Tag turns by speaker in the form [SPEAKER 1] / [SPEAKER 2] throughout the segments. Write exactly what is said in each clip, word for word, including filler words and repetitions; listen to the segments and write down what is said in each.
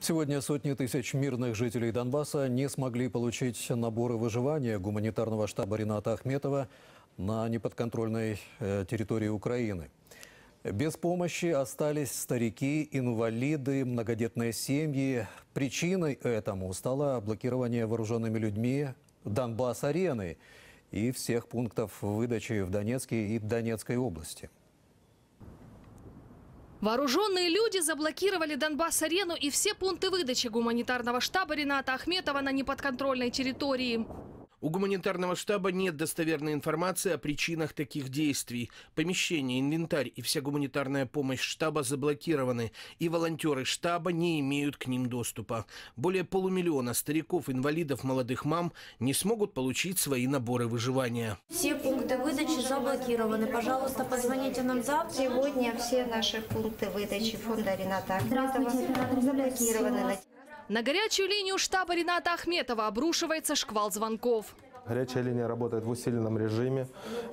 [SPEAKER 1] Сегодня сотни тысяч мирных жителей Донбасса не смогли получить наборы выживания гуманитарного штаба Рината Ахметова на неподконтрольной э, территории Украины. Без помощи остались старики, инвалиды, многодетные семьи. Причиной этому стало блокирование вооруженными людьми Донбасс-арены и всех пунктов выдачи в Донецкой и Донецкой области.
[SPEAKER 2] Вооруженные люди заблокировали Донбасс-арену и все пункты выдачи гуманитарного штаба Рината Ахметова на неподконтрольной территории.
[SPEAKER 3] У гуманитарного штаба нет достоверной информации о причинах таких действий. Помещение, инвентарь и вся гуманитарная помощь штаба заблокированы, и волонтеры штаба не имеют к ним доступа. Более полумиллиона стариков, инвалидов, молодых мам не смогут получить свои наборы выживания.
[SPEAKER 4] Все пункты выдачи заблокированы. Пожалуйста, позвоните нам завтра.
[SPEAKER 5] Сегодня все наши пункты выдачи фонда Рината Ахметова заблокированы.
[SPEAKER 2] На горячую линию штаба Рината Ахметова обрушивается шквал звонков.
[SPEAKER 6] Горячая линия работает в усиленном режиме,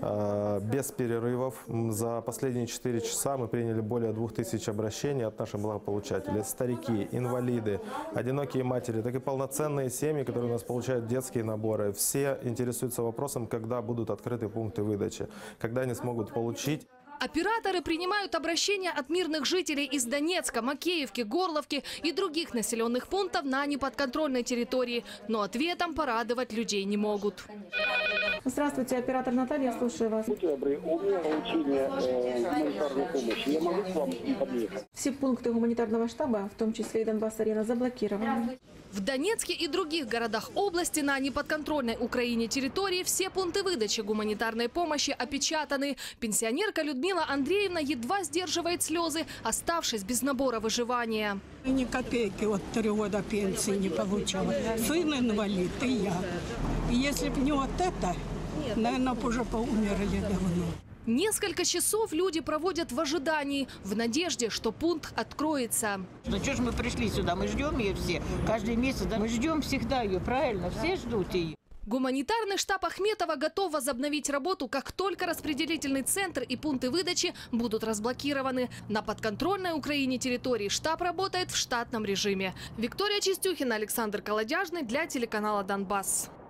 [SPEAKER 6] без перерывов. За последние четыре часа мы приняли более двух тысяч обращений от наших благополучателей. Старики, инвалиды, одинокие матери, так и полноценные семьи, которые у нас получают детские наборы. Все интересуются вопросом, когда будут открыты пункты выдачи, когда они смогут получить.
[SPEAKER 2] Операторы принимают обращения от мирных жителей из Донецка, Макеевки, Горловки и других населенных пунктов на неподконтрольной территории. Но ответом порадовать людей не могут.
[SPEAKER 7] Здравствуйте, оператор Наталья, я слушаю вас.
[SPEAKER 8] Будьте добры, у меня получение гуманитарной помощи. Я могу к вам подъехать?
[SPEAKER 7] Все пункты гуманитарного штаба, в том числе и Донбасс-арена, заблокированы.
[SPEAKER 2] В Донецке и других городах области на неподконтрольной Украине территории все пункты выдачи гуманитарной помощи опечатаны. Пенсионерка Людмила Андреевна едва сдерживает слезы, оставшись без набора выживания.
[SPEAKER 9] Ни копейки от три года пенсии не получала. Сын инвалид и я. И если бы не вот это, наверное, уже поумерли давно.
[SPEAKER 2] Несколько часов люди проводят в ожидании, в надежде, что пункт откроется.
[SPEAKER 10] Ну что ж мы пришли сюда, мы ждем ее все, каждый месяц, да? Мы ждем всегда ее, правильно, все ждут ее.
[SPEAKER 2] Гуманитарный штаб Ахметова готов возобновить работу, как только распределительный центр и пункты выдачи будут разблокированы. На подконтрольной Украине территории штаб работает в штатном режиме. Виктория Чистюхина, Александр Колодяжный для телеканала «Донбасс».